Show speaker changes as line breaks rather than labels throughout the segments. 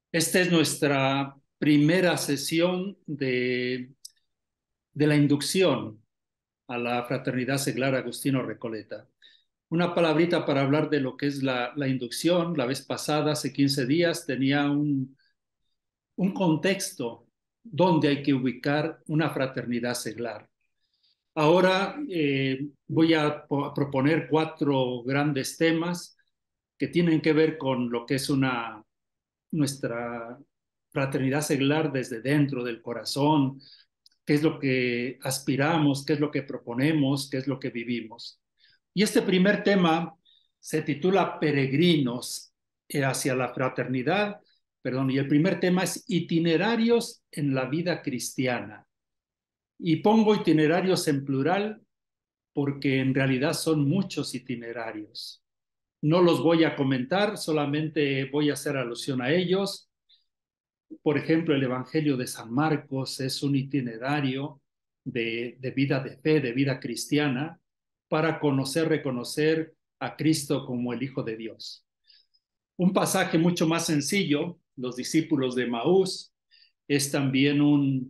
Esta es nuestra primera sesión de la inducción a la Fraternidad Seglar Agustino Recoleta. Una palabrita para hablar de lo que es la inducción. La vez pasada, hace 15 días, tenía un contexto donde hay que ubicar una fraternidad seglar. Ahora voy a proponer 4 grandes temas que tienen que ver con lo que es nuestra fraternidad seglar desde dentro del corazón, qué es lo que aspiramos, qué es lo que proponemos, qué es lo que vivimos. Y este primer tema se titula Peregrinos hacia la fraternidad, perdón, y el primer tema es itinerarios en la vida cristiana. Y pongo itinerarios en plural porque en realidad son muchos itinerarios. No los voy a comentar, solamente voy a hacer alusión a ellos. Por ejemplo, el Evangelio de San Marcos es un itinerario de vida de fe, de vida cristiana, para conocer, reconocer a Cristo como el Hijo de Dios. Un pasaje mucho más sencillo, los discípulos de Maús, es también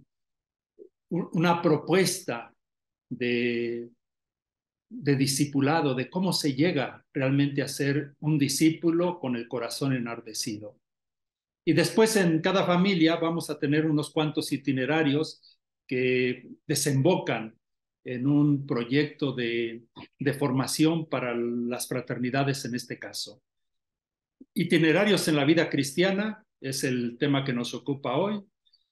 una propuesta de, de discipulado, de cómo se llega realmente a ser un discípulo con el corazón enardecido. Y después en cada familia vamos a tener unos cuantos itinerarios que desembocan en un proyecto de formación para las fraternidades en este caso. Itinerarios en la vida cristiana es el tema que nos ocupa hoy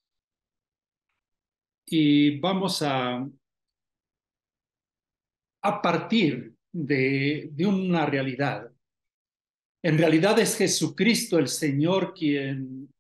y vamos a partir de una realidad. En realidad es Jesucristo el Señor quien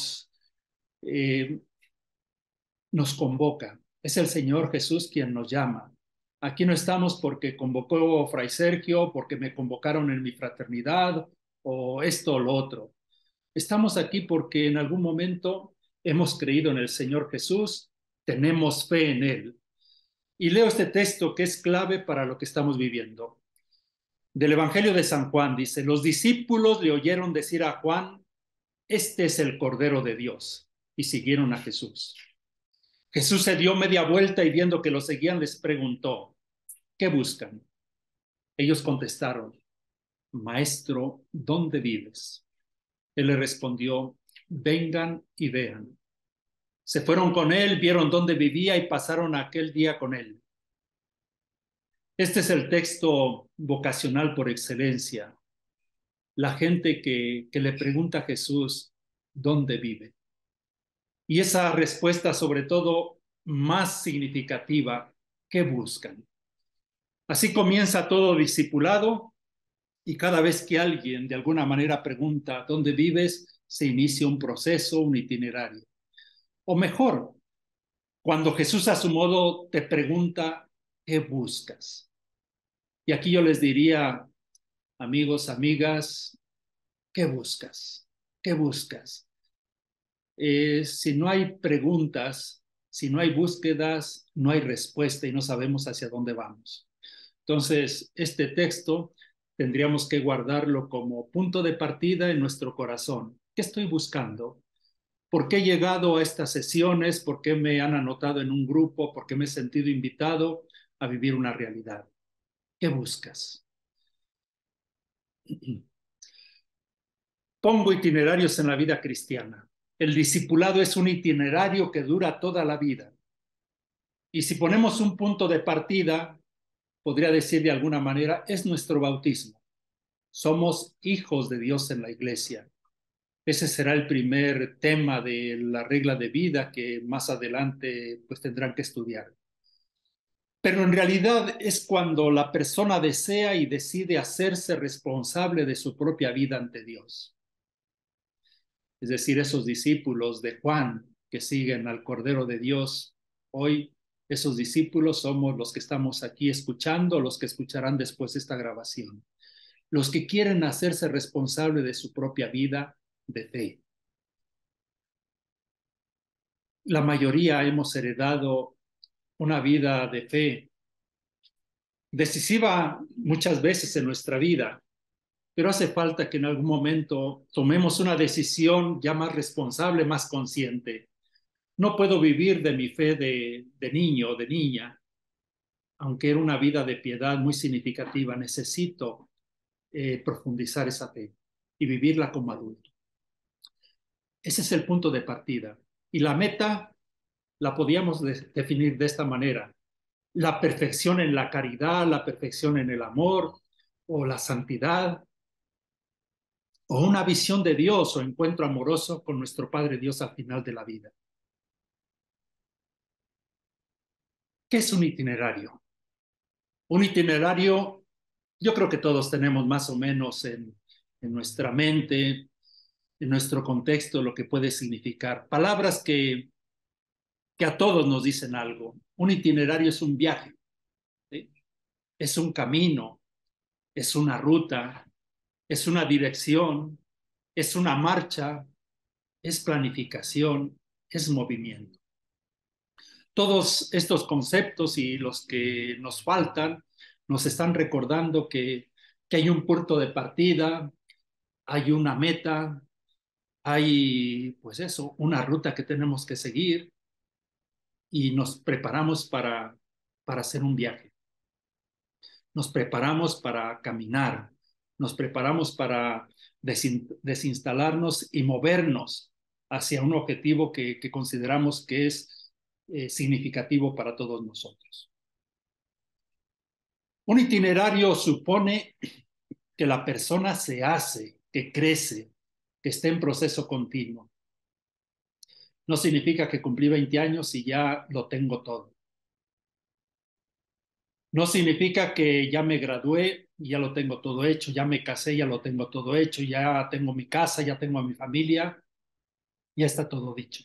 eh, nos convoca. Es el Señor Jesús quien nos llama. Aquí no estamos porque convocó Fray Sergio, porque me convocaron en mi fraternidad o esto o lo otro. Estamos aquí porque en algún momento hemos creído en el Señor Jesús, tenemos fe en Él. Y leo este texto que es clave para lo que estamos viviendo. Del Evangelio de San Juan dice, los discípulos le oyeron decir a Juan, este es el Cordero de Dios, y siguieron a Jesús. Jesús se dio media vuelta y viendo que lo seguían les preguntó, ¿qué buscan? Ellos contestaron, Maestro, ¿dónde vives? Él le respondió, vengan y vean. Se fueron con él, vieron dónde vivía y pasaron aquel día con él. Este es el texto vocacional por excelencia. La gente que le pregunta a Jesús, ¿dónde vive? Y esa respuesta, sobre todo, más significativa, ¿qué buscan? Así comienza todo discipulado y cada vez que alguien de alguna manera pregunta dónde vives, se inicia un proceso, un itinerario. O mejor, cuando Jesús a su modo te pregunta, ¿qué buscas? Y aquí yo les diría, amigos, amigas, ¿qué buscas? ¿Qué buscas? Si no hay preguntas, si no hay búsquedas, no hay respuesta y no sabemos hacia dónde vamos. Entonces, este texto tendríamos que guardarlo como punto de partida en nuestro corazón. ¿Qué estoy buscando? ¿Por qué he llegado a estas sesiones? ¿Por qué me han anotado en un grupo? ¿Por qué me he sentido invitado a vivir una realidad? ¿Qué buscas? Pongo itinerarios en la vida cristiana. El discipulado es un itinerario que dura toda la vida. Y si ponemos un punto de partida, podría decir de alguna manera, es nuestro bautismo. Somos hijos de Dios en la iglesia. Ese será el primer tema de la regla de vida que más adelante pues tendrán que estudiar. Pero en realidad es cuando la persona desea y decide hacerse responsable de su propia vida ante Dios. Es decir, esos discípulos de Juan que siguen al Cordero de Dios, hoy esos discípulos somos los que estamos aquí escuchando, los que escucharán después esta grabación, los que quieren hacerse responsable de su propia vida de fe. La mayoría hemos heredado una vida de fe decisiva muchas veces en nuestra vida, pero hace falta que en algún momento tomemos una decisión ya más responsable, más consciente. No puedo vivir de mi fe de niño o de niña, aunque era una vida de piedad muy significativa. Necesito profundizar esa fe y vivirla como adulto. Ese es el punto de partida. Y la meta la podíamos definir de esta manera: la perfección en la caridad, la perfección en el amor, o la santidad, o una visión de Dios o encuentro amoroso con nuestro Padre Dios al final de la vida. ¿Qué es un itinerario? Un itinerario, yo creo que todos tenemos más o menos en nuestra mente, en nuestro contexto, lo que puede significar. Palabras que a todos nos dicen algo. Un itinerario es un viaje, ¿sí? Es un camino, es una ruta, es una dirección, es una marcha, es planificación, es movimiento. Todos estos conceptos y los que nos faltan nos están recordando que hay un punto de partida, hay una meta, hay, pues eso, una ruta que tenemos que seguir y nos preparamos para hacer un viaje. Nos preparamos para caminar, nos preparamos para desinstalarnos y movernos hacia un objetivo que consideramos que es significativo para todos nosotros. Un itinerario supone que la persona se hace, que crece, que esté en proceso continuo. No significa que cumplí 20 años y ya lo tengo todo. No significa que ya me gradué y ya lo tengo todo hecho, ya me casé, ya lo tengo todo hecho, ya tengo mi casa, ya tengo a mi familia, ya está todo dicho.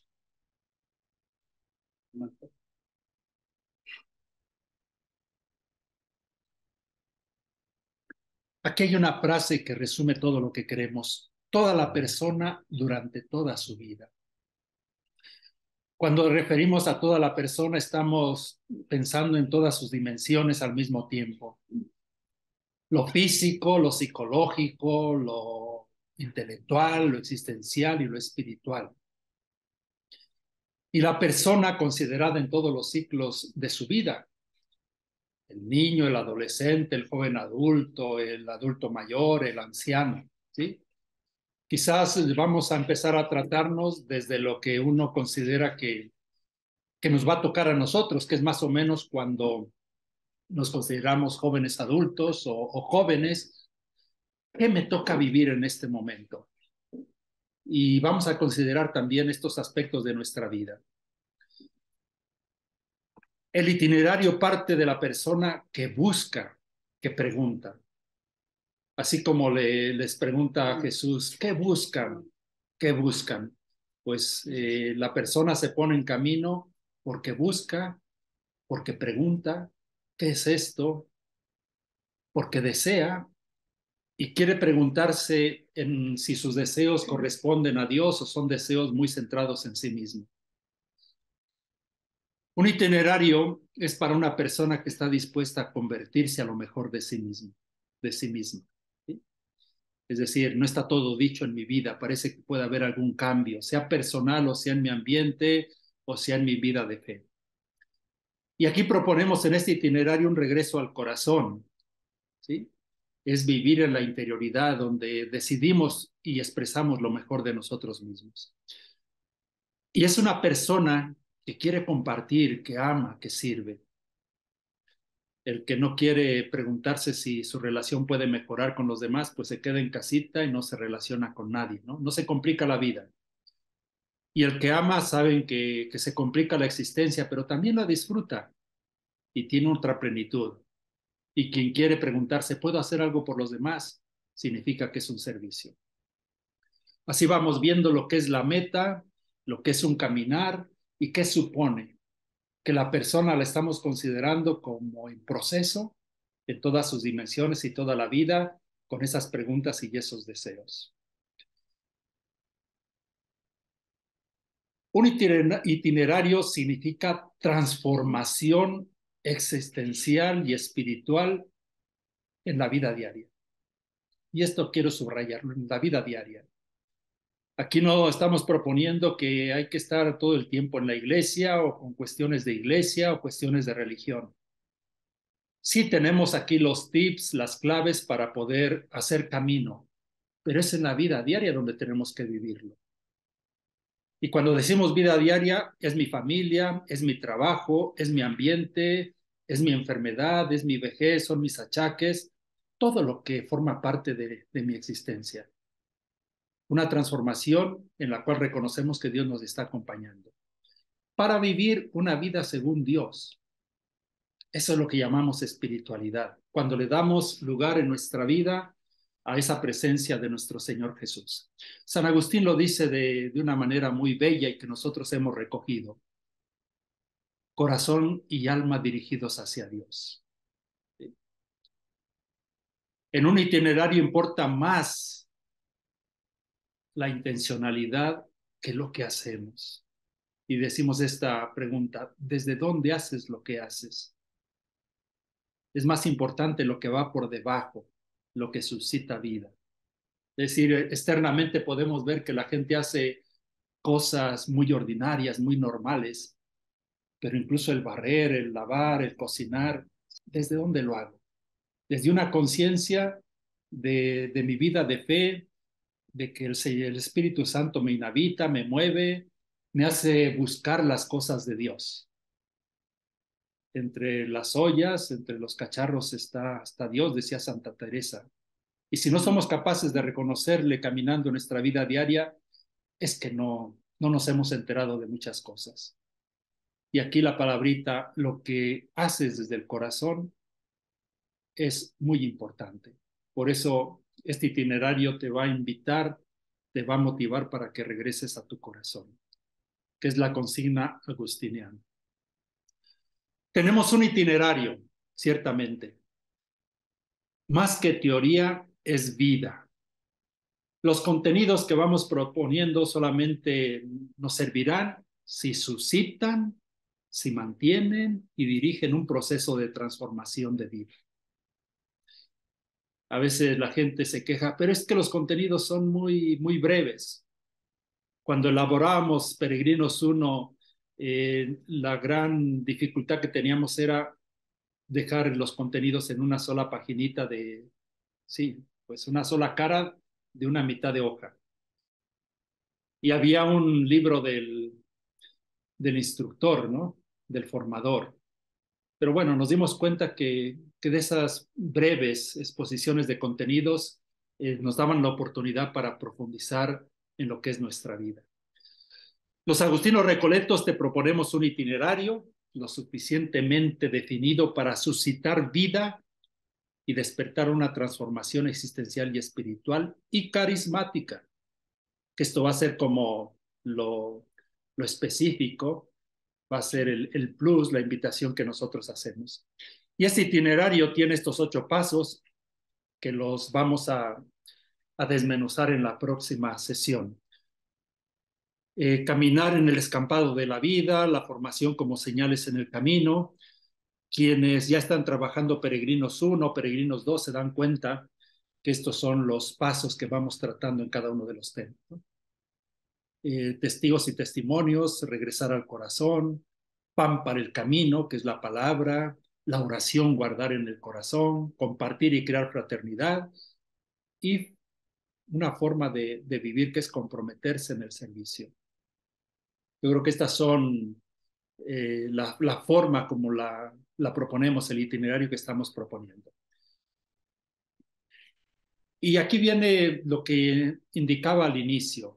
Aquí hay una frase que resume todo lo que queremos: toda la persona durante toda su vida. Cuando referimos a toda la persona, estamos pensando en todas sus dimensiones al mismo tiempo: lo físico, lo psicológico, lo intelectual, lo existencial y lo espiritual. Y la persona considerada en todos los ciclos de su vida: el niño, el adolescente, el joven adulto, el adulto mayor, el anciano, ¿sí? Quizás vamos a empezar a tratarnos desde lo que uno considera que nos va a tocar a nosotros, que es más o menos cuando nos consideramos jóvenes adultos o jóvenes. ¿Qué me toca vivir en este momento? Y vamos a considerar también estos aspectos de nuestra vida. El itinerario parte de la persona que busca, que pregunta. Así como les pregunta a Jesús: ¿qué buscan? ¿Qué buscan? Pues la persona se pone en camino porque busca, porque pregunta: ¿qué es esto? Porque desea y quiere preguntarse en si sus deseos corresponden a Dios o son deseos muy centrados en sí mismo. Un itinerario es para una persona que está dispuesta a convertirse a lo mejor de sí mismo, de sí misma, ¿sí? Es decir, no está todo dicho en mi vida, parece que puede haber algún cambio, sea personal o sea en mi ambiente o sea en mi vida de fe. Y aquí proponemos en este itinerario un regreso al corazón, ¿sí? Es vivir en la interioridad donde decidimos y expresamos lo mejor de nosotros mismos. Y es una persona que quiere compartir, que ama, que sirve. El que no quiere preguntarse si su relación puede mejorar con los demás, pues se queda en casita y no se relaciona con nadie, ¿no? No se complica la vida. Y el que ama sabe que se complica la existencia, pero también la disfruta y tiene otra plenitud. Y quien quiere preguntarse, ¿puedo hacer algo por los demás? Significa que es un servicio. Así vamos viendo lo que es la meta, lo que es un caminar y qué supone. Que la persona la estamos considerando como en proceso en todas sus dimensiones y toda la vida, con esas preguntas y esos deseos. Un itinerario significa transformación existencial y espiritual en la vida diaria. Y esto quiero subrayarlo en la vida diaria. Aquí no estamos proponiendo que hay que estar todo el tiempo en la iglesia o con cuestiones de iglesia o cuestiones de religión. Sí tenemos aquí los tips, las claves para poder hacer camino, pero es en la vida diaria donde tenemos que vivirlo. Y cuando decimos vida diaria, es mi familia, es mi trabajo, es mi ambiente, es mi enfermedad, es mi vejez, son mis achaques, todo lo que forma parte de mi existencia. Una transformación en la cual reconocemos que Dios nos está acompañando. Para vivir una vida según Dios. Eso es lo que llamamos espiritualidad. Cuando le damos lugar en nuestra vida a esa presencia de nuestro Señor Jesús. San Agustín lo dice de una manera muy bella y que nosotros hemos recogido. Corazón y alma dirigidos hacia Dios. En un itinerario importa más la intencionalidad que lo que hacemos. Y decimos esta pregunta, ¿desde dónde haces lo que haces? Es más importante lo que va por debajo, lo que suscita vida. Es decir, externamente podemos ver que la gente hace cosas muy ordinarias, muy normales, pero incluso el barrer, el lavar, el cocinar, ¿desde dónde lo hago? Desde una conciencia de mi vida de fe, de que el Espíritu Santo me inhabita, me mueve, me hace buscar las cosas de Dios. Entre las ollas, entre los cacharros está Dios, decía Santa Teresa. Y si no somos capaces de reconocerle caminando en nuestra vida diaria, es que no nos hemos enterado de muchas cosas. Y aquí la palabrita, lo que haces desde el corazón, es muy importante. Por eso este itinerario te va a invitar, te va a motivar para que regreses a tu corazón, que es la consigna agustiniana. Tenemos un itinerario, ciertamente. Más que teoría, es vida. Los contenidos que vamos proponiendo solamente nos servirán si suscitan, si mantienen y dirigen un proceso de transformación de vida. A veces la gente se queja, pero es que los contenidos son muy breves. Cuando elaborábamos Peregrinos 1, la gran dificultad que teníamos era dejar los contenidos en una sola paginita sí, pues una sola cara de una mitad de hoja. Y había un libro del instructor, ¿no? Del formador. Pero bueno, nos dimos cuenta que de esas breves exposiciones de contenidos nos daban la oportunidad para profundizar en lo que es nuestra vida. Los agustinos recoletos te proponemos un itinerario lo suficientemente definido para suscitar vida y despertar una transformación existencial y espiritual y carismática, que esto va a ser como lo específico, va a ser el plus, la invitación que nosotros hacemos. Y este itinerario tiene estos 8 pasos que los vamos a desmenuzar en la próxima sesión. Caminar en el escampado de la vida, la formación como señales en el camino. Quienes ya están trabajando Peregrinos 1, Peregrinos 2, se dan cuenta que estos son los pasos que vamos tratando en cada uno de los temas, ¿no? Testigos y testimonios, regresar al corazón, pan para el camino, que es la palabra, la oración, guardar en el corazón, compartir y crear fraternidad, y una forma de vivir que es comprometerse en el servicio. Yo creo que estas son la forma como la proponemos, el itinerario que estamos proponiendo. Y aquí viene lo que indicaba al inicio,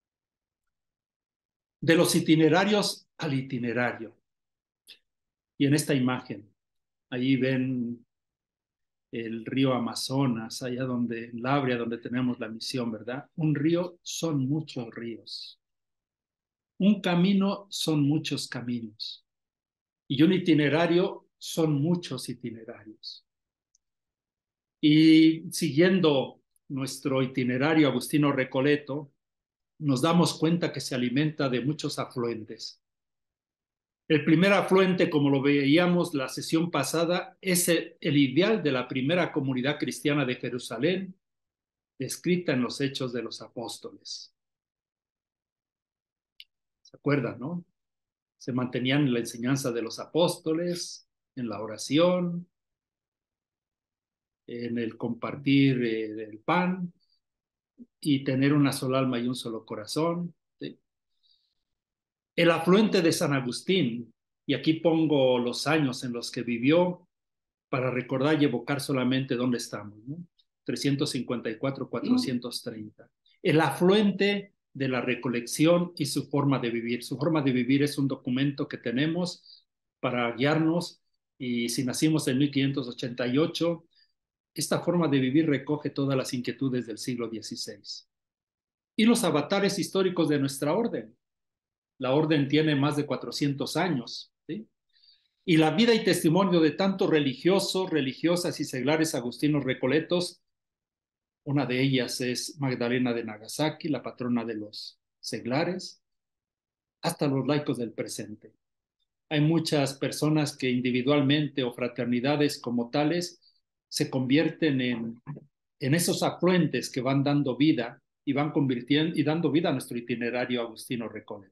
de los itinerarios al itinerario. Y en esta imagen, ahí ven el río Amazonas, allá donde, en Labria, donde tenemos la misión, ¿verdad? Un río son muchos ríos. Un camino son muchos caminos. Y un itinerario son muchos itinerarios. Y siguiendo nuestro itinerario Agustino Recoleto, nos damos cuenta que se alimenta de muchos afluentes. El primer afluente, como lo veíamos la sesión pasada, es el ideal de la primera comunidad cristiana de Jerusalén, descrita en los Hechos de los Apóstoles. ¿Se acuerdan, no? Se mantenían en la enseñanza de los apóstoles, en la oración, en el compartir del pan y tener una sola alma y un solo corazón. ¿Sí? El afluente de San Agustín, y aquí pongo los años en los que vivió para recordar y evocar solamente dónde estamos, ¿no? 354-430. El afluente de la recolección y su forma de vivir. Su forma de vivir es un documento que tenemos para guiarnos, y si nacimos en 1588, esta forma de vivir recoge todas las inquietudes del siglo XVI. Y los avatares históricos de nuestra orden. La orden tiene más de 400 años, ¿sí? Y la vida y testimonio de tantos religiosos, religiosas y seglares agustinos recoletos, una de ellas es Magdalena de Nagasaki, la patrona de los seglares, hasta los laicos del presente. Hay muchas personas que individualmente o fraternidades como tales se convierten en esos afluentes que van dando vida y van convirtiendo y dando vida a nuestro itinerario agustino recoleto.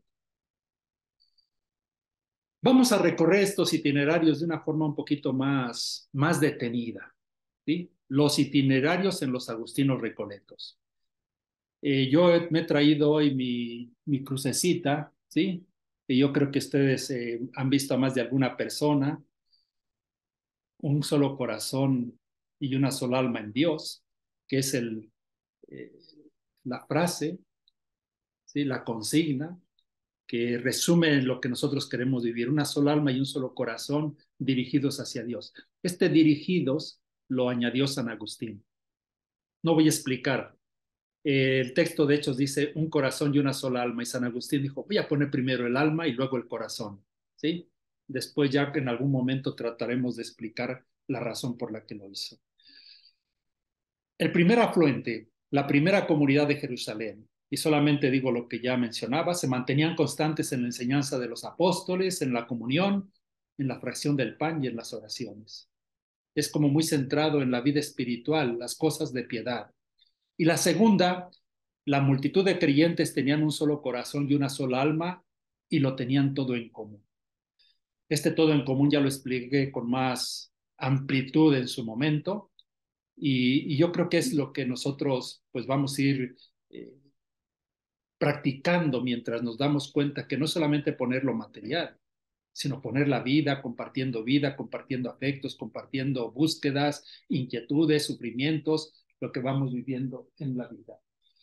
Vamos a recorrer estos itinerarios de una forma un poquito más detenida, ¿sí? Los itinerarios en los agustinos recoletos. Yo me he traído hoy mi crucecita, ¿sí? Y yo creo que ustedes han visto a más de alguna persona, un solo corazón y una sola alma en Dios, que es eh, la frase, ¿sí? La consigna, que resume lo que nosotros queremos vivir, una sola alma y un solo corazón dirigidos hacia Dios. Este dirigidos lo añadió San Agustín. No voy a explicar. El texto de Hechos dice un corazón y una sola alma, y San Agustín dijo, voy a poner primero el alma y luego el corazón, ¿sí? Después ya que en algún momento trataremos de explicar la razón por la que lo hizo. El primer afluente, la primera comunidad de Jerusalén, y solamente digo lo que ya mencionaba, se mantenían constantes en la enseñanza de los apóstoles, en la comunión, en la fracción del pan y en las oraciones. Es como muy centrado en la vida espiritual, las cosas de piedad. Y la segunda, la multitud de creyentes tenían un solo corazón y una sola alma y lo tenían todo en común. Este todo en común ya lo expliqué con más amplitud en su momento, y yo creo que es lo que nosotros pues vamos a ir eh, practicando mientras nos damos cuenta que no solamente poner lo material, sino poner la vida, compartiendo afectos, compartiendo búsquedas, inquietudes, sufrimientos, lo que vamos viviendo en la vida.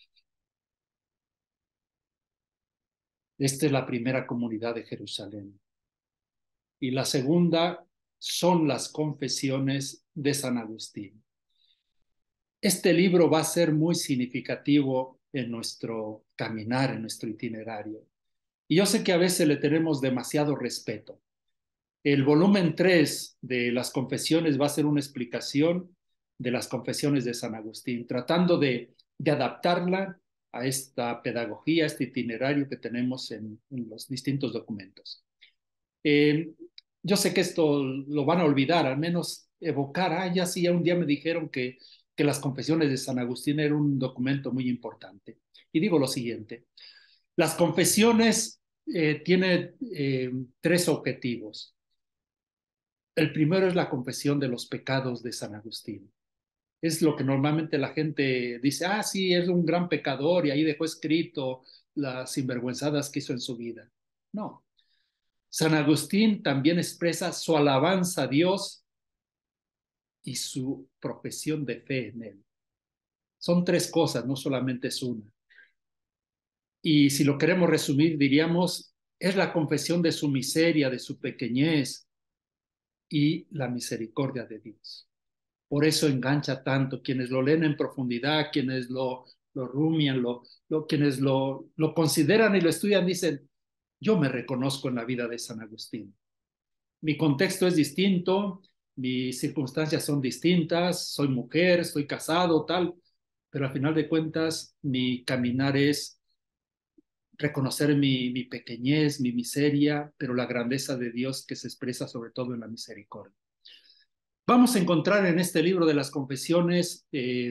Esta es la primera comunidad de Jerusalén. Y la segunda son las confesiones de San Agustín. Este libro va a ser muy significativo en nuestro caminar, en nuestro itinerario. Y yo sé que a veces le tenemos demasiado respeto. El volumen 3 de las confesiones va a ser una explicación de las confesiones de San Agustín, tratando de adaptarla a esta pedagogía, a este itinerario que tenemos en los distintos documentos. Eh, yo sé que esto lo van a olvidar, al menos evocar, ya sí, ya un día me dijeron que las confesiones de San Agustín era un documento muy importante. Y digo lo siguiente, las confesiones tienen tres objetivos. El primero es la confesión de los pecados de San Agustín. Es lo que normalmente la gente dice, sí, es un gran pecador y ahí dejó escrito las sinvergüenzadas que hizo en su vida. No. San Agustín también expresa su alabanza a Dios y su profesión de fe en él. Son tres cosas, no solamente es una. Y si lo queremos resumir, diríamos, es la confesión de su miseria, de su pequeñez y la misericordia de Dios. Por eso engancha tanto. Quienes lo leen en profundidad, quienes lo rumian, quienes lo consideran y lo estudian, dicen, yo me reconozco en la vida de San Agustín. Mi contexto es distinto, mis circunstancias son distintas, soy mujer, estoy casado, tal, pero al final de cuentas mi caminar es reconocer mi pequeñez, mi miseria, pero la grandeza de Dios que se expresa sobre todo en la misericordia. Vamos a encontrar en este libro de las confesiones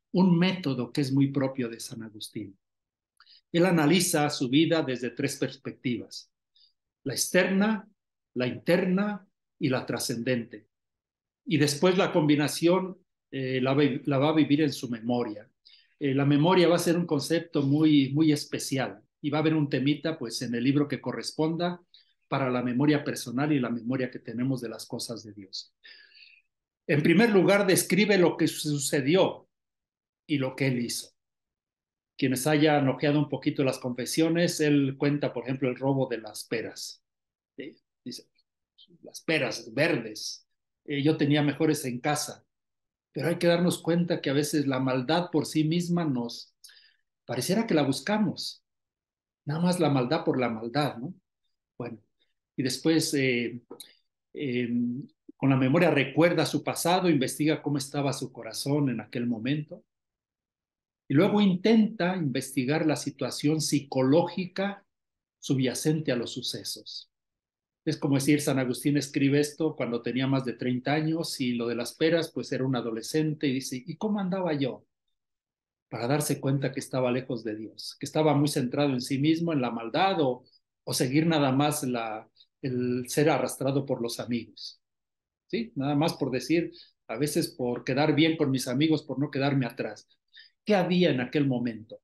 un método que es muy propio de San Agustín. Él analiza su vida desde tres perspectivas: la externa, la interna y la trascendente. Y después la combinación la va a vivir en su memoria. La memoria va a ser un concepto muy, muy especial y va a haber un temita pues en el libro que corresponda para la memoria personal y la memoria que tenemos de las cosas de Dios. En primer lugar, describe lo que sucedió y lo que él hizo. Quienes hayan ojeado un poquito las confesiones, él cuenta, por ejemplo, el robo de las peras. ¿Sí? Dice, las peras verdes, yo tenía mejores en casa, pero hay que darnos cuenta que a veces la maldad por sí misma nos pareciera que la buscamos, nada más la maldad por la maldad, ¿no? Bueno, y después eh, con la memoria recuerda su pasado, investiga cómo estaba su corazón en aquel momento y luego intenta investigar la situación psicológica subyacente a los sucesos. Es como decir, San Agustín escribe esto cuando tenía más de 30 años y lo de las peras, pues era un adolescente y dice, ¿y cómo andaba yo? Para darse cuenta que estaba lejos de Dios, que estaba muy centrado en sí mismo, en la maldad o seguir nada más el ser arrastrado por los amigos. ¿Sí? Nada más por decir, a veces por quedar bien con mis amigos, por no quedarme atrás. ¿Qué había en aquel momento?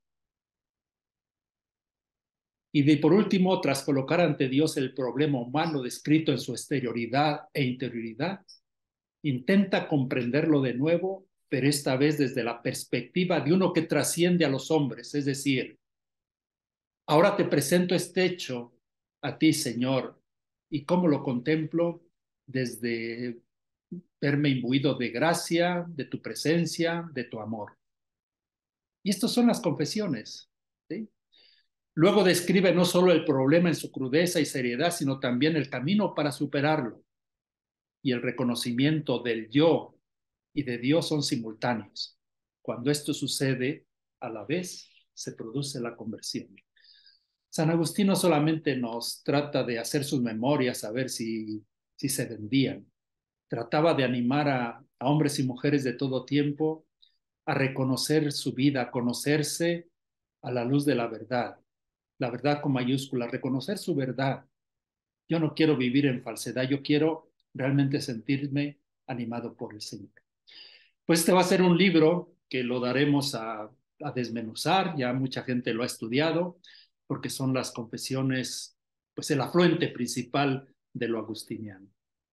Y por último, tras colocar ante Dios el problema humano descrito en su exterioridad e interioridad, intenta comprenderlo de nuevo, pero esta vez desde la perspectiva de uno que trasciende a los hombres, es decir, ahora te presento este hecho a ti, Señor, y cómo lo contemplo desde verme imbuido de gracia, de tu presencia, de tu amor. Y estas son las confesiones, ¿sí? Luego describe no solo el problema en su crudeza y seriedad, sino también el camino para superarlo. Y el reconocimiento del yo y de Dios son simultáneos. Cuando esto sucede, a la vez se produce la conversión. San Agustín no solamente nos trata de hacer sus memorias, a ver si se vendían, trataba de animar a hombres y mujeres de todo tiempo a reconocer su vida, a conocerse a la luz de la verdad con mayúscula, reconocer su verdad. Yo no quiero vivir en falsedad, yo quiero realmente sentirme animado por el Señor. Pues este va a ser un libro que lo daremos a desmenuzar, ya mucha gente lo ha estudiado, porque son las confesiones, pues el afluente principal de lo agustiniano.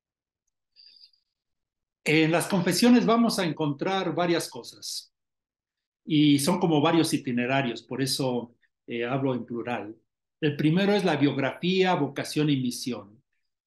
En las confesiones vamos a encontrar varias cosas y son como varios itinerarios, por eso hablo en plural. El primero es la biografía, vocación y misión.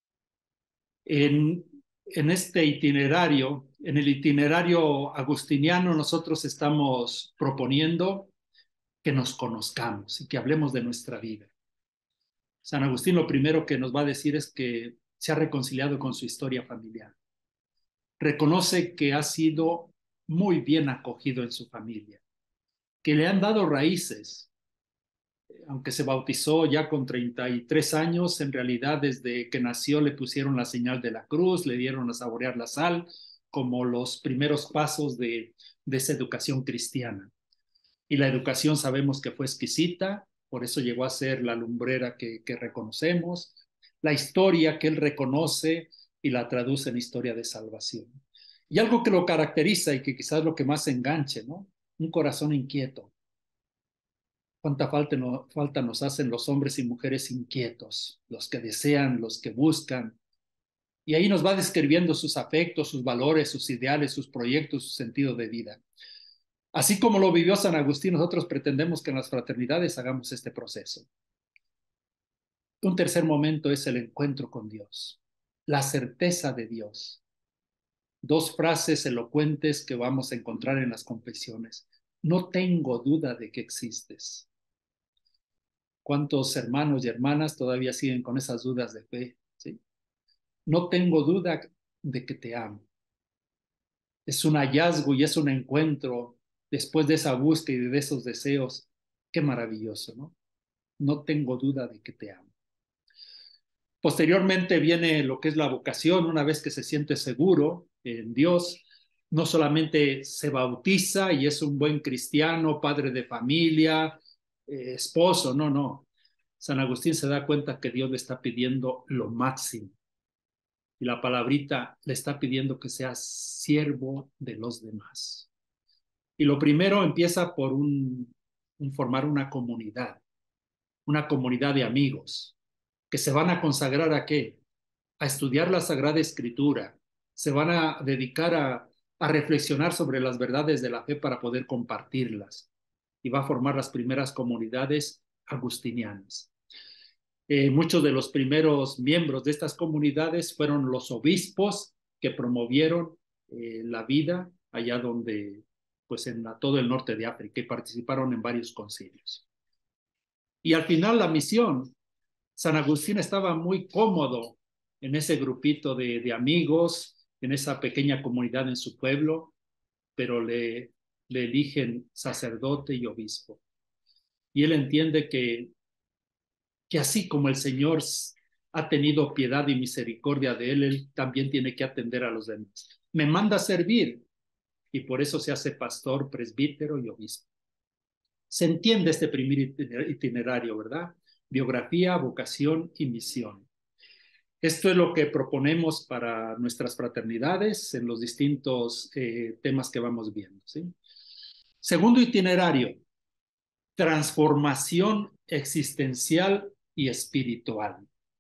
En, en este itinerario, en el itinerario agustiniano, nosotros estamos proponiendo que nos conozcamos y que hablemos de nuestra vida. San Agustín lo primero que nos va a decir es que se ha reconciliado con su historia familiar. Reconoce que ha sido muy bien acogido en su familia, que le han dado raíces, aunque se bautizó ya con 33 años, en realidad desde que nació le pusieron la señal de la cruz, le dieron a saborear la sal, como los primeros pasos de esa educación cristiana. Y la educación sabemos que fue exquisita, por eso llegó a ser la lumbrera que reconocemos, la historia que él reconoce y la traduce en historia de salvación. Y algo que lo caracteriza y que quizás es lo que más enganche, ¿no? Un corazón inquieto. Cuánta falta nos hacen los hombres y mujeres inquietos, los que desean, los que buscan. Y ahí nos va describiendo sus afectos, sus valores, sus ideales, sus proyectos, su sentido de vida. Así como lo vivió San Agustín, nosotros pretendemos que en las fraternidades hagamos este proceso. Un tercer momento es el encuentro con Dios, la certeza de Dios. Dos frases elocuentes que vamos a encontrar en las confesiones. No tengo duda de que existes. ¿Cuántos hermanos y hermanas todavía siguen con esas dudas de fe? ¿Sí? No tengo duda de que te amo. Es un hallazgo y es un encuentro después de esa búsqueda y de esos deseos. Qué maravilloso, ¿no? No tengo duda de que te amo. Posteriormente viene lo que es la vocación, una vez que se siente seguro en Dios, no solamente se bautiza y es un buen cristiano, padre de familia, esposo, no, no. San Agustín se da cuenta que Dios le está pidiendo lo máximo. Y la palabrita le está pidiendo que sea siervo de los demás. Y lo primero empieza por formar una comunidad de amigos, que se van a consagrar ¿a qué? A estudiar la Sagrada Escritura, se van a dedicar a reflexionar sobre las verdades de la fe para poder compartirlas. Y va a formar las primeras comunidades agustinianas. Muchos de los primeros miembros de estas comunidades fueron los obispos que promovieron la vida allá donde, pues en todo el norte de África, y participaron en varios concilios. Y al final la misión, San Agustín estaba muy cómodo en ese grupito de amigos, en esa pequeña comunidad en su pueblo, pero le eligen sacerdote y obispo. Y él entiende que así como el Señor ha tenido piedad y misericordia de él, él también tiene que atender a los demás. Me manda a servir y por eso se hace pastor, presbítero y obispo. Se entiende este primer itinerario, ¿verdad? Biografía, vocación y misión. Esto es lo que proponemos para nuestras fraternidades en los distintos temas que vamos viendo, ¿sí? Segundo itinerario, transformación existencial y espiritual.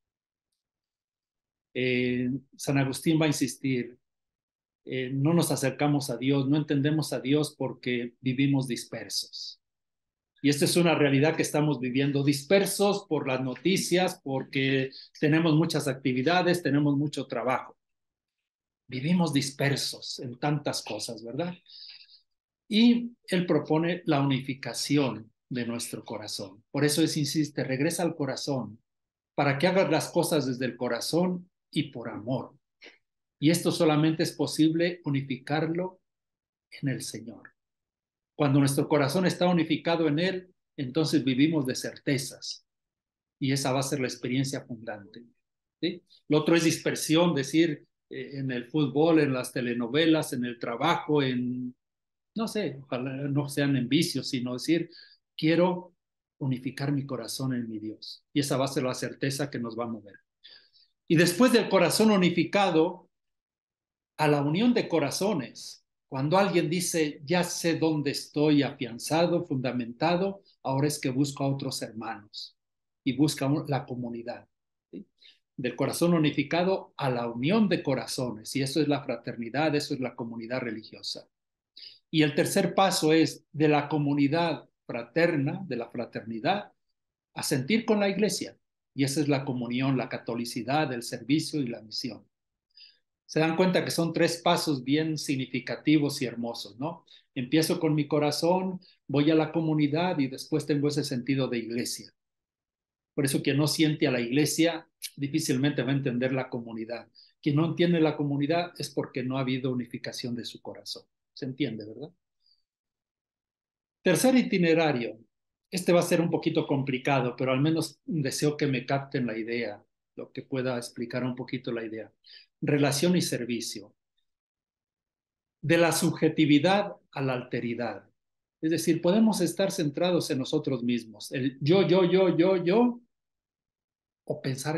San Agustín va a insistir, no nos acercamos a Dios, no entendemos a Dios porque vivimos dispersos. Y esta es una realidad que estamos viviendo, dispersos por las noticias, porque tenemos muchas actividades, tenemos mucho trabajo. Vivimos dispersos en tantas cosas, ¿verdad? Y él propone la unificación de nuestro corazón. Por eso insiste, regresa al corazón, para que hagas las cosas desde el corazón y por amor. Y esto solamente es posible unificarlo en el Señor. Cuando nuestro corazón está unificado en Él, entonces vivimos de certezas. Y esa va a ser la experiencia fundante. ¿Sí? Lo otro es dispersión, decir, en el fútbol, en las telenovelas, en el trabajo, no sé, ojalá no sean en vicios, sino decir, quiero unificar mi corazón en mi Dios. Y esa va a ser la certeza que nos va a mover. Y después del corazón unificado, a la unión de corazones. Cuando alguien dice, ya sé dónde estoy afianzado, fundamentado, ahora es que busco a otros hermanos y busca la comunidad. ¿Sí? Del corazón unificado a la unión de corazones. Y eso es la fraternidad, eso es la comunidad religiosa. Y el tercer paso es de la comunidad fraterna, de la fraternidad, a sentir con la iglesia. Y esa es la comunión, la catolicidad, el servicio y la misión. Se dan cuenta que son tres pasos bien significativos y hermosos, ¿no? Empiezo con mi corazón, voy a la comunidad y después tengo ese sentido de iglesia. Por eso quien no siente a la iglesia difícilmente va a entender la comunidad. Quien no entiende la comunidad es porque no ha habido unificación de su corazón. ¿Se entiende, verdad? Tercer itinerario. Este va a ser un poquito complicado, pero al menos deseo que me capten la idea, lo que pueda explicar un poquito la idea. Relación y servicio. De la subjetividad a la alteridad. Es decir, podemos estar centrados en nosotros mismos, el yo, o pensar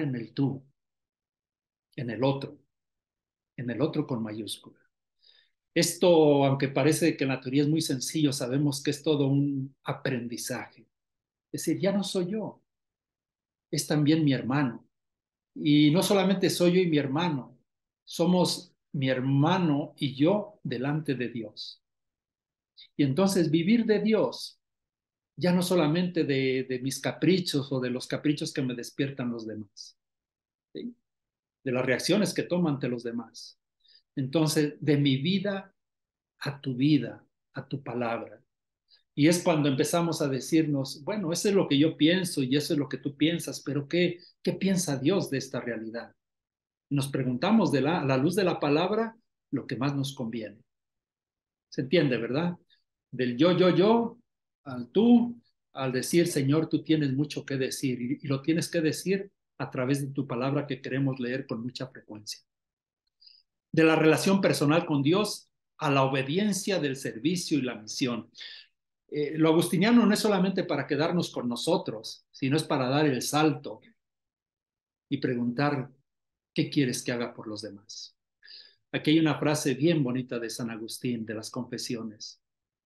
en el otro con mayúscula. Esto, aunque parece que en la teoría es muy sencillo, sabemos que es todo un aprendizaje. Es decir, ya no soy yo, es también mi hermano. Y no solamente soy yo y mi hermano, somos mi hermano y yo delante de Dios. Y entonces vivir de Dios, ya no solamente de mis caprichos o de los caprichos que me despiertan los demás, ¿sí? De las reacciones que tomo ante los demás. Entonces, de mi vida, a tu palabra. Y es cuando empezamos a decirnos, bueno, eso es lo que yo pienso y eso es lo que tú piensas, pero ¿qué piensa Dios de esta realidad? Nos preguntamos a la luz de la palabra lo que más nos conviene. ¿Se entiende, verdad? Del yo, al tú, al decir, Señor, tú tienes mucho que decir y lo tienes que decir a través de tu palabra que queremos leer con mucha frecuencia. De la relación personal con Dios a la obediencia del servicio y la misión. Lo agustiniano no es solamente para quedarnos con nosotros, sino es para dar el salto y preguntar, ¿qué quieres que haga por los demás? Aquí hay una frase bien bonita de San Agustín, de las Confesiones.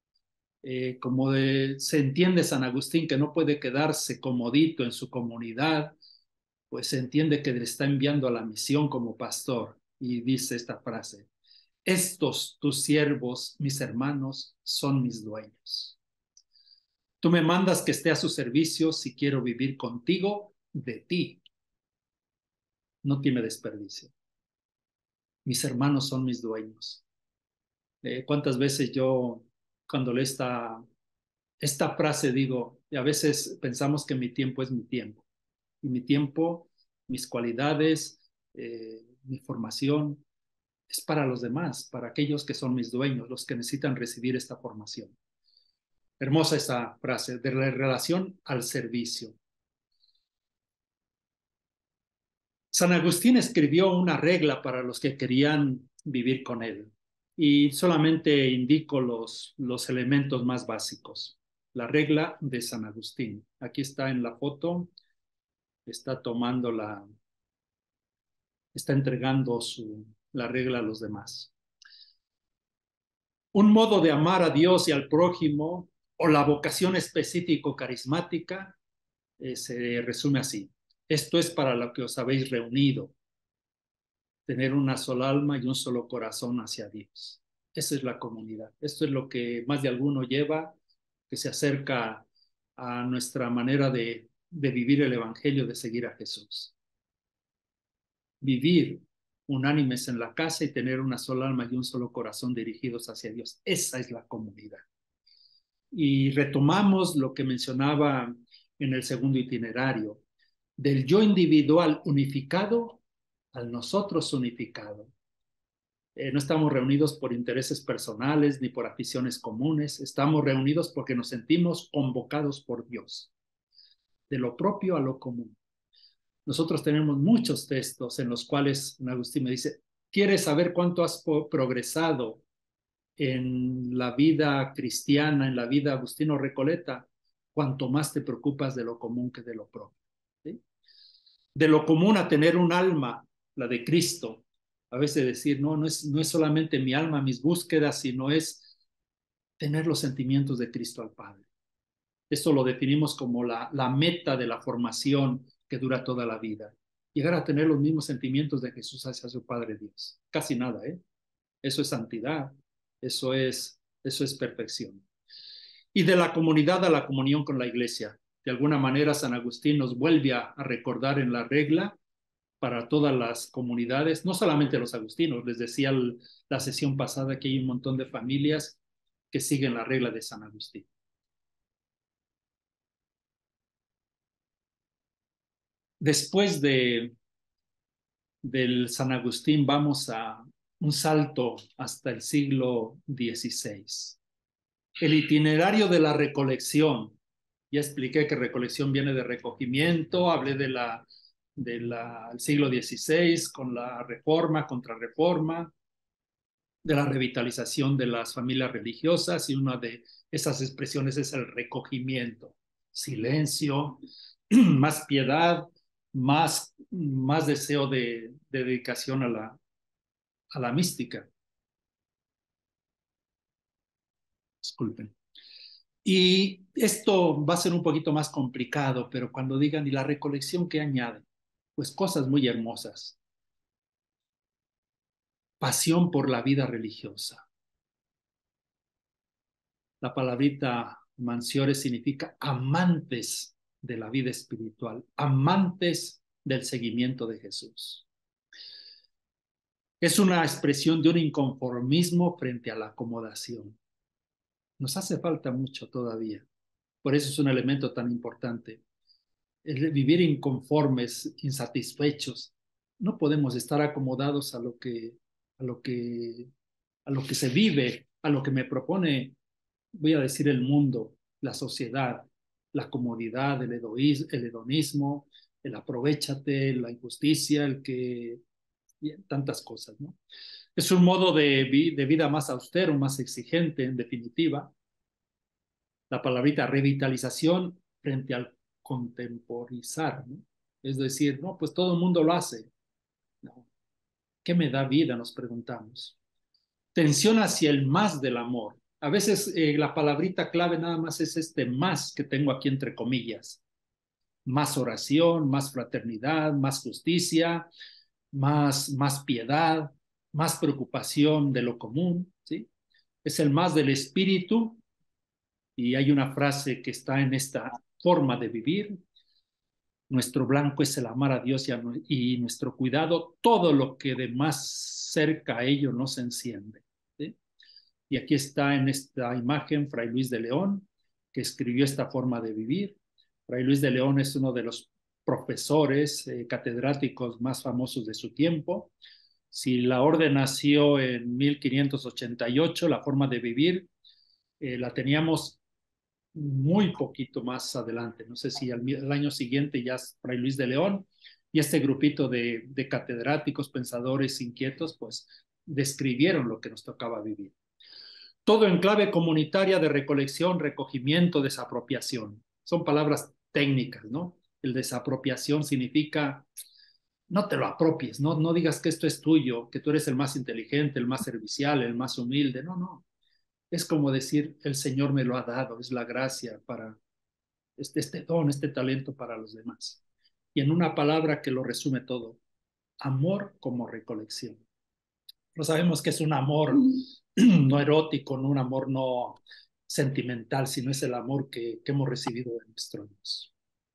Se entiende San Agustín que no puede quedarse comodito en su comunidad, pues se entiende que le está enviando a la misión como pastor. Y dice esta frase: estos tus siervos, mis hermanos, son mis dueños. Tú me mandas que esté a su servicio si quiero vivir contigo, de ti. No tiene desperdicio. Mis hermanos son mis dueños. ¿Cuántas veces yo, cuando leo esta frase, digo, y a veces pensamos que mi tiempo es mi tiempo, y mi tiempo, mis cualidades, mi formación, es para los demás, para aquellos que son mis dueños, los que necesitan recibir esta formación. Hermosa esa frase, de la relación al servicio. San Agustín escribió una regla para los que querían vivir con él, y solamente indico los elementos más básicos. La regla de San Agustín. Aquí está en la foto, está tomando está entregando la regla a los demás. Un modo de amar a Dios y al prójimo, o la vocación específico carismática, se resume así: esto es para lo que os habéis reunido, tener una sola alma y un solo corazón hacia Dios. Esa es la comunidad. Esto es lo que más de alguno lleva, que se acerca a nuestra manera de vivir el Evangelio, de seguir a Jesús. Vivir unánimes en la casa y tener una sola alma y un solo corazón dirigidos hacia Dios. Esa es la comunidad. Y retomamos lo que mencionaba en el segundo itinerario, del yo individual unificado al nosotros unificado. No estamos reunidos por intereses personales ni por aficiones comunes, estamos reunidos porque nos sentimos convocados por Dios, de lo propio a lo común. Nosotros tenemos muchos textos en los cuales Agustín me dice: ¿quieres saber cuánto has progresado en la vida cristiana, en la vida Agustino Recoleta? Cuanto más te preocupas de lo común que de lo propio. ¿Sí? De lo común a tener un alma, la de Cristo. A veces decir, no es solamente mi alma, mis búsquedas, sino es tener los sentimientos de Cristo al Padre. Esto lo definimos como la meta de la formación que dura toda la vida. Llegar a tener los mismos sentimientos de Jesús hacia su Padre Dios. Casi nada, ¿eh? Eso es santidad, eso es perfección. Y de la comunidad a la comunión con la iglesia. De alguna manera San Agustín nos vuelve a recordar en la regla para todas las comunidades, no solamente los agustinos. Les decía la sesión pasada que hay un montón de familias que siguen la regla de San Agustín. Después del San Agustín vamos a un salto hasta el siglo XVI. El itinerario de la recolección. Ya expliqué que recolección viene de recogimiento, hablé del siglo XVI con la reforma, contrarreforma, de la revitalización de las familias religiosas, y una de esas expresiones es el recogimiento. Silencio, más piedad, más deseo de dedicación a la mística. Disculpen. Y esto va a ser un poquito más complicado, pero cuando digan, ¿y la recolección qué añade? Pues cosas muy hermosas. Pasión por la vida religiosa. La palabrita mansiore significa amantes de la vida espiritual, amantes del seguimiento de Jesús. Es una expresión de un inconformismo frente a la acomodación. Nos hace falta mucho todavía. Por eso es un elemento tan importante. El vivir inconformes, insatisfechos. No podemos estar acomodados a lo que se vive, a lo que me propone, voy a decir, el mundo, la sociedad, la comodidad, el hedonismo, el aprovechate, la injusticia, tantas cosas, ¿no? Es un modo de vida más austero, más exigente, en definitiva. La palabrita revitalización frente al contemporizar, ¿no? Es decir, no, pues todo el mundo lo hace. No. ¿Qué me da vida? Nos preguntamos. Tensión hacia el más del amor. A veces la palabrita clave nada más es este más que tengo aquí entre comillas. Más oración, más fraternidad, más justicia, más piedad, más preocupación de lo común, ¿sí? Es el más del espíritu y hay una frase que está en esta forma de vivir. Nuestro blanco es el amar a Dios y nuestro cuidado, todo lo que de más cerca a ello nos enciende, ¿sí? Y aquí está en esta imagen Fray Luis de León, que escribió esta forma de vivir. Fray Luis de León es uno de los profesores catedráticos más famosos de su tiempo. Si la orden nació en 1588, la forma de vivir la teníamos muy poquito más adelante. No sé si al año siguiente ya Fray Luis de León y este grupito de catedráticos, pensadores inquietos, pues describieron lo que nos tocaba vivir. Todo en clave comunitaria de recolección, recogimiento, desapropiación. Son palabras técnicas, ¿no? El desapropiación significa no te lo apropies, no digas que esto es tuyo, que tú eres el más inteligente, el más servicial, el más humilde. No, no. Es como decir, el Señor me lo ha dado, es la gracia para este don, este talento para los demás. Y en una palabra que lo resume todo, amor como recolección. No sabemos que es un amor no erótico, no un amor no sentimental, sino es el amor que hemos recibido de nuestro Dios.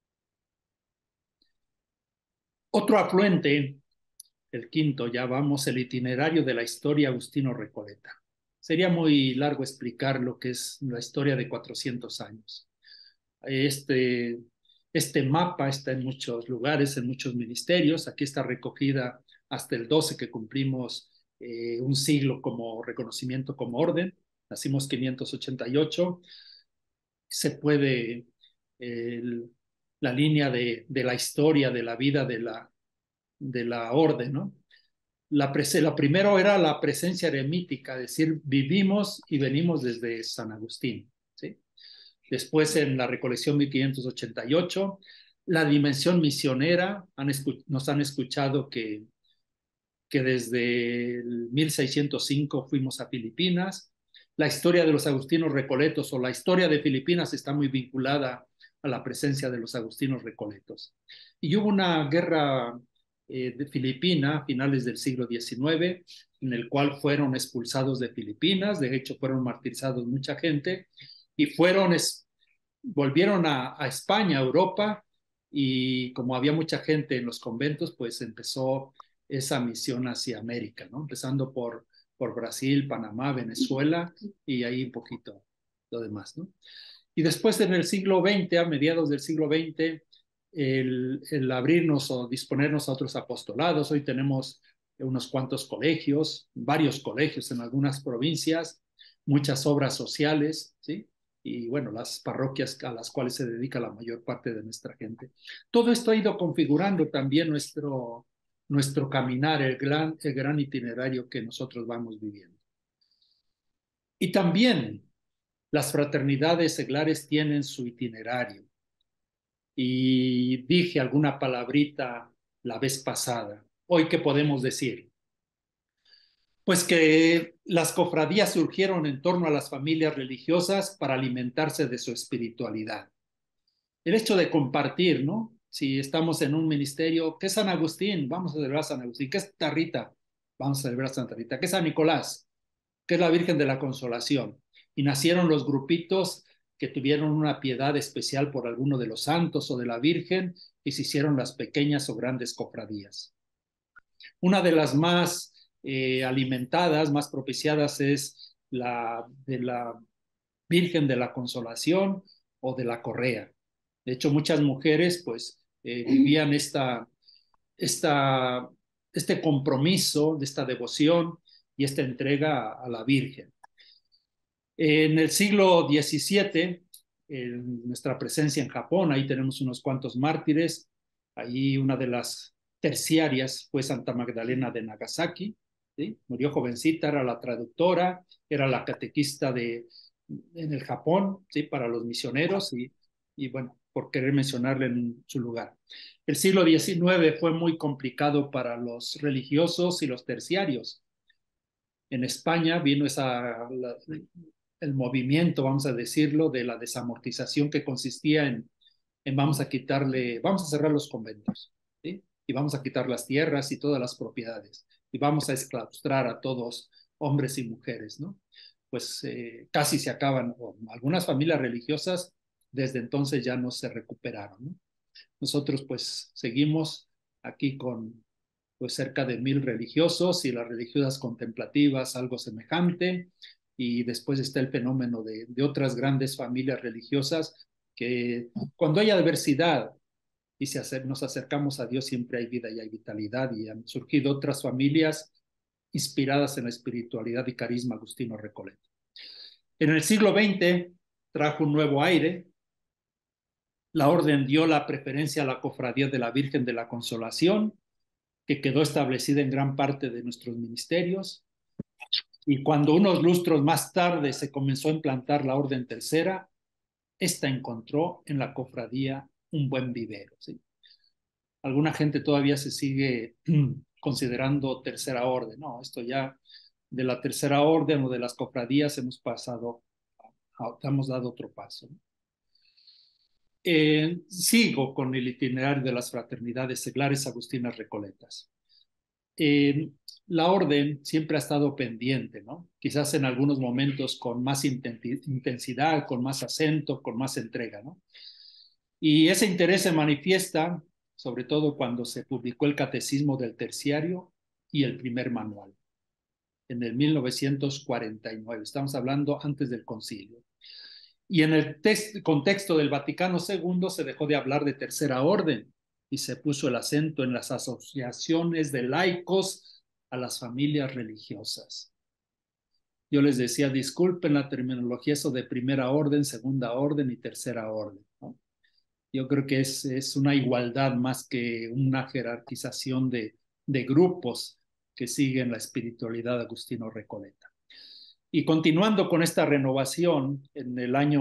Otro afluente, el quinto, ya vamos, el itinerario de la historia Agustino Recoleta. Sería muy largo explicar lo que es la historia de 400 años. Este, este mapa está en muchos lugares, en muchos ministerios. Aquí está recogida hasta el 12 que cumplimos un siglo como reconocimiento como orden. Nacimos 588. Se puede el, la línea de la historia, de la vida de la orden, ¿no? La primero era la presencia eremítica, es decir, vivimos y venimos desde San Agustín, ¿sí? Después en la recolección 1588, la dimensión misionera, nos han escuchado que desde el 1605 fuimos a Filipinas. La historia de los agustinos recoletos o la historia de Filipinas está muy vinculada a la presencia de los agustinos recoletos. Y hubo una guerra de Filipina a finales del siglo XIX, en el cual fueron expulsados de Filipinas, de hecho fueron martirizados mucha gente, y volvieron a España, a Europa, y como había mucha gente en los conventos, pues empezó esa misión hacia América, ¿no? Empezando por Brasil, Panamá, Venezuela y ahí un poquito lo demás, ¿no? Y después en el siglo XX, a mediados del siglo XX, el abrirnos o disponernos a otros apostolados. Hoy tenemos unos cuantos colegios, varios colegios en algunas provincias, muchas obras sociales, ¿sí? Y bueno, las parroquias a las cuales se dedica la mayor parte de nuestra gente. Todo esto ha ido configurando también nuestro caminar, el gran itinerario que nosotros vamos viviendo. Y también las fraternidades seglares tienen su itinerario. Y dije alguna palabrita la vez pasada. Hoy, ¿qué podemos decir? Pues que las cofradías surgieron en torno a las familias religiosas para alimentarse de su espiritualidad. El hecho de compartir, ¿no? Si estamos en un ministerio, ¿qué es San Agustín? Vamos a celebrar a San Agustín. ¿Qué es Santa Rita? Vamos a celebrar a Santa Rita. ¿Qué es San Nicolás? ¿Qué es la Virgen de la Consolación? Y nacieron los grupitos que tuvieron una piedad especial por alguno de los santos o de la Virgen y se hicieron las pequeñas o grandes cofradías. Una de las más alimentadas, más propiciadas es la de la Virgen de la Consolación o de la Correa. De hecho, muchas mujeres pues vivían esta, este compromiso, de esta devoción y esta entrega a la Virgen. En el siglo XVII, nuestra presencia en Japón, ahí tenemos unos cuantos mártires, ahí una de las terciarias fue Santa Magdalena de Nagasaki, ¿sí? Murió jovencita, era la traductora, era la catequista en el Japón, ¿sí? Para los misioneros y bueno, por querer mencionarle en su lugar. El siglo XIX fue muy complicado para los religiosos y los terciarios. En España vino el movimiento, vamos a decirlo, de la desamortización que consistía en vamos a cerrar los conventos, ¿sí? Y vamos a quitar las tierras y todas las propiedades, y vamos a exclaustrar a todos, hombres y mujeres, ¿no? Pues casi se acaban, o algunas familias religiosas desde entonces ya no se recuperaron, ¿no? Nosotros pues seguimos aquí con pues cerca de 1,000 religiosos y las religiosas contemplativas algo semejante, y después está el fenómeno de otras grandes familias religiosas que cuando hay adversidad y nos acercamos a Dios siempre hay vida y hay vitalidad, y han surgido otras familias inspiradas en la espiritualidad y carisma Agustino Recoleto. En el siglo XX trajo un nuevo aire. La orden dio la preferencia a la cofradía de la Virgen de la Consolación, que quedó establecida en gran parte de nuestros ministerios. Y cuando unos lustros más tarde se comenzó a implantar la orden tercera, esta encontró en la cofradía un buen vivero, ¿sí? Alguna gente todavía se sigue considerando tercera orden. No, esto ya de la tercera orden o de las cofradías hemos pasado, hemos dado otro paso, ¿no? Sigo con el itinerario de las fraternidades seglares agustinas recoletas. Eh, la orden siempre ha estado pendiente, ¿no? Quizás en algunos momentos con más intensidad, con más acento, con más entrega, ¿no? Y ese interés se manifiesta sobre todo cuando se publicó el Catecismo del Terciario y el primer manual, en el 1949. Estamos hablando antes del concilio. Y en el contexto del Vaticano II se dejó de hablar de tercera orden y se puso el acento en las asociaciones de laicos a las familias religiosas. Yo les decía, disculpen la terminología, eso de primera orden, segunda orden y tercera orden, ¿no? Yo creo que es una igualdad más que una jerarquización de grupos que siguen la espiritualidad de Agustino Recoleta. Y continuando con esta renovación, en el año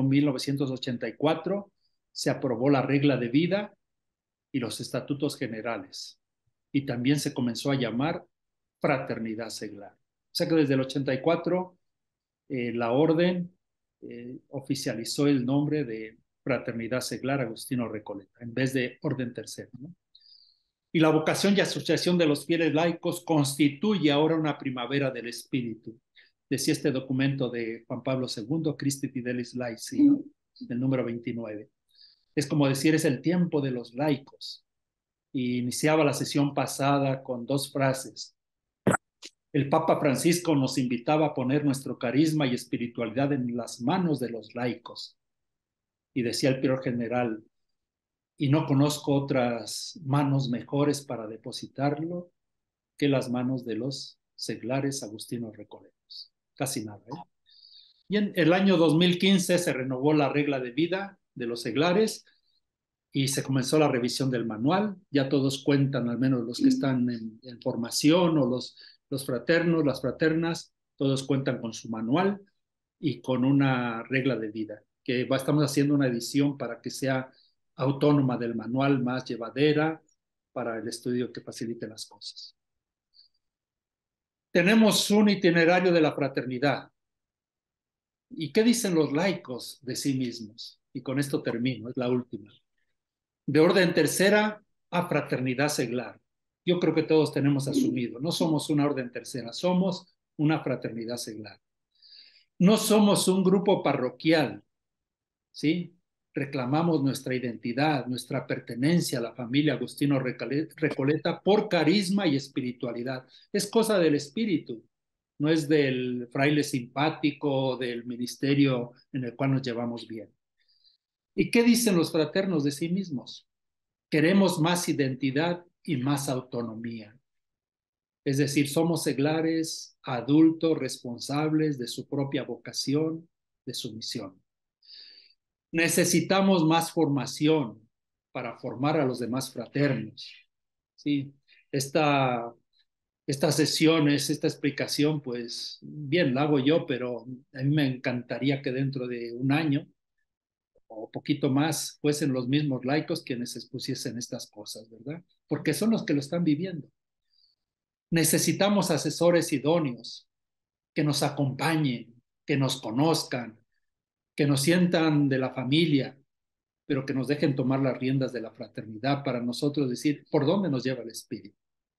1984 se aprobó la regla de vida y los estatutos generales. Y también se comenzó a llamar fraternidad seglar. O sea que desde el 84 la orden oficializó el nombre de Fraternidad Seglar Agustino Recoleta, en vez de Orden Tercera, ¿no? Y la vocación y asociación de los fieles laicos constituye ahora una primavera del espíritu. Decía este documento de Juan Pablo II, Christi Fidelis Laici, ¿no? El número 29. Es como decir, es el tiempo de los laicos. Y iniciaba la sesión pasada con dos frases. El Papa Francisco nos invitaba a poner nuestro carisma y espiritualidad en las manos de los laicos. Y decía el prior general, y no conozco otras manos mejores para depositarlo que las manos de los seglares agustinos recoletos. Casi nada, ¿eh? Y en el año 2015 se renovó la regla de vida de los seglares y se comenzó la revisión del manual. Ya todos cuentan, al menos los que están en formación o los fraternos, las fraternas, todos cuentan con su manual y con una regla de vida, que estamos haciendo una edición para que sea autónoma del manual, más llevadera para el estudio que facilite las cosas. Tenemos un itinerario de la fraternidad. ¿Y qué dicen los laicos de sí mismos? Y con esto termino, es la última. De orden tercera a fraternidad seglar. Yo creo que todos tenemos asumido, no somos una orden tercera, somos una fraternidad seglar. No somos un grupo parroquial, ¿sí? Reclamamos nuestra identidad, nuestra pertenencia a la familia Agustino Recoleta por carisma y espiritualidad. Es cosa del espíritu, no es del fraile simpático, del ministerio en el cual nos llevamos bien. ¿Y qué dicen los fraternos de sí mismos? Queremos más identidad y más autonomía. Es decir, somos seglares, adultos, responsables de su propia vocación, de su misión. Necesitamos más formación para formar a los demás fraternos, ¿sí? Esta Estas sesiones, esta explicación, pues bien, la hago yo, pero a mí me encantaría que dentro de un año o poquito más fuesen los mismos laicos quienes expusiesen estas cosas, ¿verdad? Porque son los que lo están viviendo. Necesitamos asesores idóneos que nos acompañen, que nos conozcan, que nos sientan de la familia, pero que nos dejen tomar las riendas de la fraternidad para nosotros decir por dónde nos lleva el Espíritu.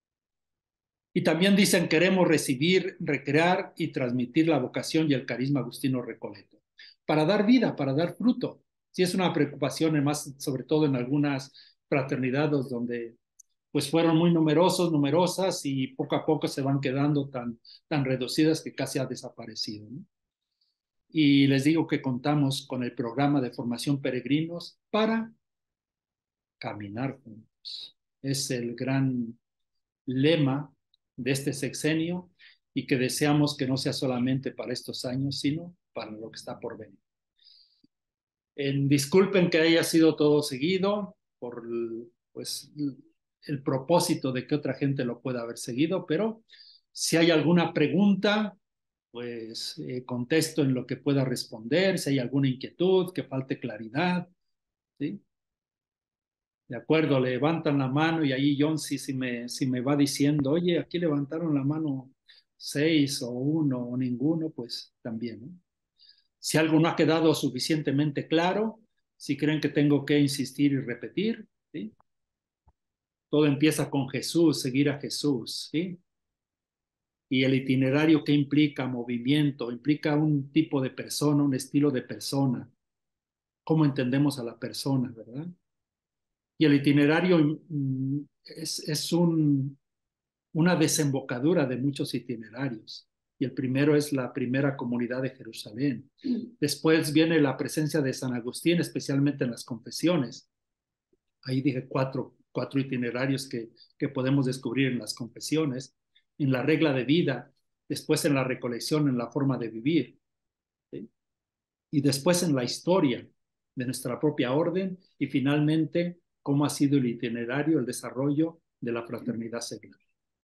Y también dicen, queremos recibir, recrear y transmitir la vocación y el carisma agustino recoleto, para dar vida, para dar fruto. Sí es una preocupación, más, sobre todo en algunas fraternidades donde pues fueron muy numerosos, numerosas y poco a poco se van quedando tan reducidas que casi ha desaparecido, ¿no? Y les digo que contamos con el programa de formación peregrinos para caminar juntos. Es el gran lema de este sexenio y que deseamos que no sea solamente para estos años, sino para lo que está por venir. Disculpen que haya sido todo seguido por pues, el propósito de que otra gente lo pueda haber seguido, pero si hay alguna pregunta, pues contesto en lo que pueda responder, si hay alguna inquietud, que falte claridad, ¿sí? De acuerdo, levantan la mano y ahí John si me va diciendo, oye, aquí levantaron la mano 6 o 1 o ninguno, pues también, ¿no? Si algo no ha quedado suficientemente claro, si creen que tengo que insistir y repetir, ¿sí? Todo empieza con Jesús, seguir a Jesús, ¿sí? Y el itinerario que implica movimiento, implica un tipo de persona, un estilo de persona, cómo entendemos a la persona, ¿verdad? Y el itinerario es una desembocadura de muchos itinerarios. Y el primero es la primera comunidad de Jerusalén. Después viene la presencia de San Agustín, especialmente en las confesiones. Ahí dije cuatro itinerarios que podemos descubrir en las confesiones, en la regla de vida, después en la recolección, en la forma de vivir, ¿sí? Y después en la historia de nuestra propia orden y finalmente cómo ha sido el itinerario, el desarrollo de la fraternidad seglar.